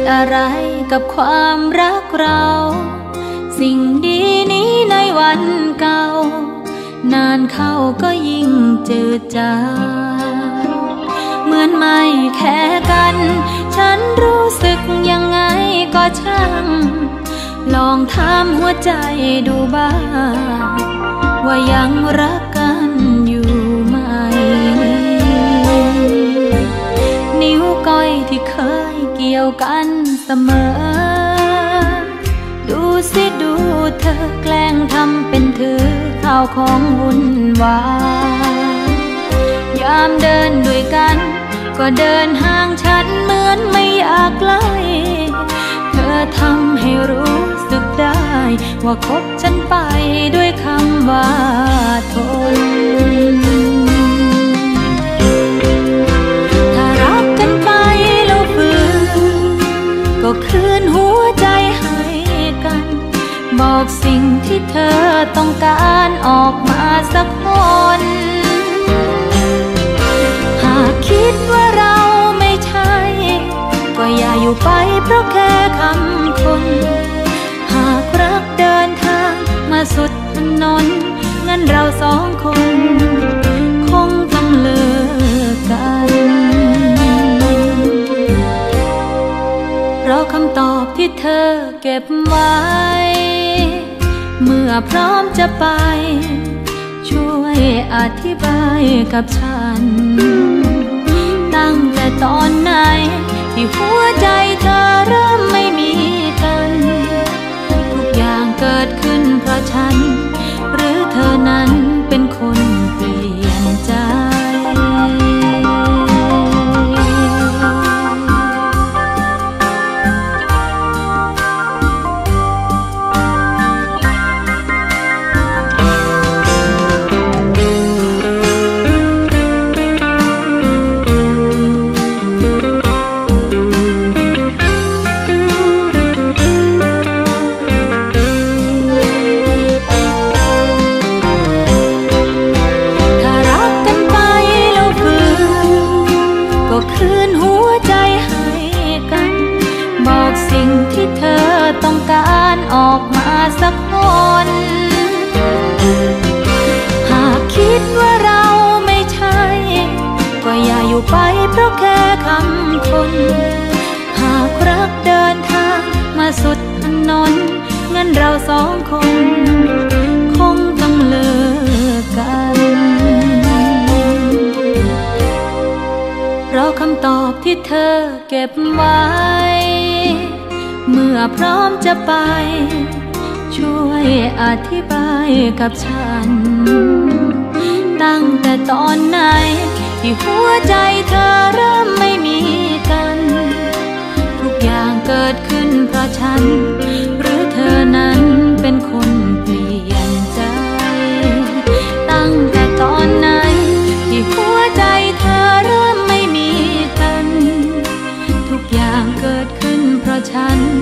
อะไรกับความรักเราสิ่งดีนี้ในวันเก่านานเข้าก็ยิ่งจืดจางเหมือนไม่แค่กันฉันรู้สึกยังไงก็ช่างลองถามหัวใจดูบ้างว่ายังรักกันอยู่ไหมนิ้วก้อยที่เคยเกี่ยวกันเสมอดูสิดูเธอแกล้งทำเป็นถือข้าวของวุ่นวายยามเดินด้วยกันก็เดินห่างฉันเหมือนไม่อยากใกล้เธอทำให้รู้สึกได้ว่าคบฉันไปด้วยคำว่าทนถ้ารักกันไปแล้วฝืนก็คืนหัวใจให้กันบอกสิ่งที่เธอต้องการออกมาสักคนหากคิดว่าเราไม่ใช่ก็อย่าอยู่ไปเพราะแค่คำคนหากรักเดินทางมาสุดถนนงั้นเราสองคนคงต้องเลิกกันเพราะคำตอบที่เธอเก็บไว้เมื่อพร้อมจะไปช่วยอธิบายกับฉันตั้งแต่ตอนไหนที่หัวใจเธอเริ่มไม่มีกันทุกอย่างเกิดขึ้นเพราะฉันหรือเธอนั้นเป็นคนเปลี่ยนใจออกมาสักคนหากคิดว่าเราไม่ใช่ก็อย่าอยู่ไปเพราะแค่คำคนหากรักเดินทางมาสุดถนนงั้นเราสองคนคงต้องเลิกกันเพราะคำตอบที่เธอเก็บไว้เมื่อพร้อมจะไปช่วยอธิบายกับฉันตั้งแต่ตอนไหนที่หัวใจเธอเริ่มไม่มีกันทุกอย่างเกิดขึ้นเพราะฉันหรือเธอนั้นเป็นคนเปลี่ยนใจตั้งแต่ตอนไหนที่หัวใจเธอเริ่มไม่มีกันทุกอย่างเกิดขึ้นเพราะฉัน